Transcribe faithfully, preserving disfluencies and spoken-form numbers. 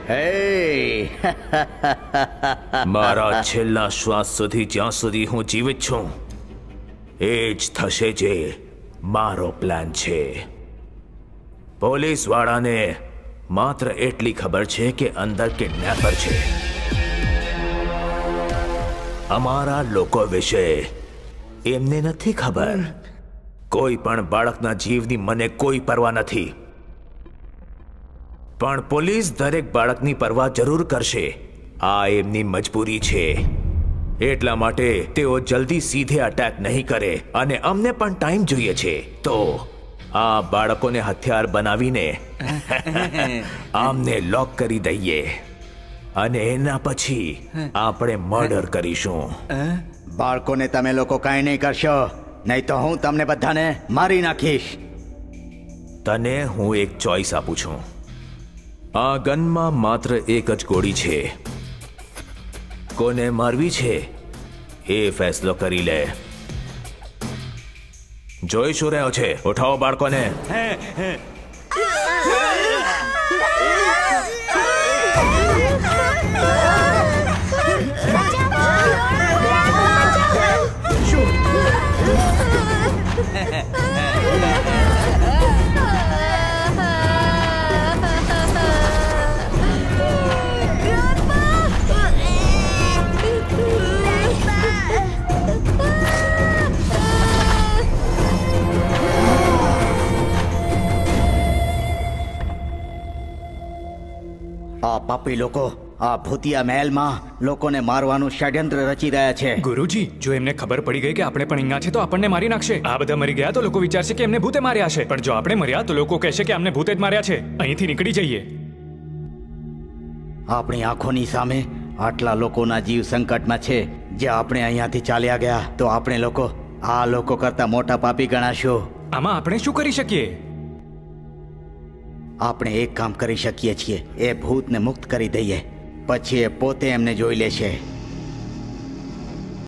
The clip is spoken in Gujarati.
મારા છેલ્લા શ્વાસ સુધી જ્યાં સુધી હું જીવિત છું એ જ થશે જે મારો પ્લાન છે. પોલીસ વાળાને માત્ર એટલી ખબર છે કે અંદર કિડનેપર છે. અમારા લોકો વિશે એમને નથી ખબર. કોઈ પણ બાળકના જીવની મને કોઈ પરવા નથી, પણ પોલીસ દરેક બાળકની પરવા જરૂર કરશે. આ એમની મજબૂરી છે. એટલા માટે તેઓ જલ્દી સીધે અટેક નહીં કરે અને અમને પણ ટાઈમ જોઈએ છે. તો આ બાળકોને હથિયાર બનાવીને આમને લોક કરી દઈએ અને એના પછી આપણે મર્ડર કરીશું. બાળકોને તમે લોકો કાંઈ નહીં કરશો, નહીં તો હું તમને બધાને મારી નાખીશ. તને હું એક ચોઈસ આપું છું. આ ગનમાં માત્ર એક જ ગોળી છે. કોને મારવી છે એ ફેસલો કરી લે. જોઈ શું રહ્યો છે? ઉઠાવો બાળકોને. આ પાપી લોકો આ ભૂતિયા મહેલમાં લોકોને મારવાનું ષડયંત્ર રચી રહ્યા છે. ગુરુજી, જો એમને ખબર પડી ગઈ કે આપણે પણ અહીંયા છે તો આપણને મારી નાખશે. આ બધા મરી ગયા તો લોકો વિચારશે કે એમને ભૂતે માર્યા છે, પણ જો આપણે મર્યા તો લોકો કહેશે કે અમને ભૂતે જ માર્યા છે. અહીંથી નીકળી જઈએ. આપણી આંખોની સામે આટલા લોકોના જીવ સંકટમાં છે. જે આપણે અહીંયાથી ચાલ્યા ગયા તો આપણે લોકો આ લોકો કરતા મોટા પાપી ગણાશું. આમાં આપણે શું કરી શકીએ? આપણે એક કામ કરી શકીએ છીએ. એ ભૂતને મુક્ત કરી દઈએ, પછી એ પોતે એમને જોઈ લેશે.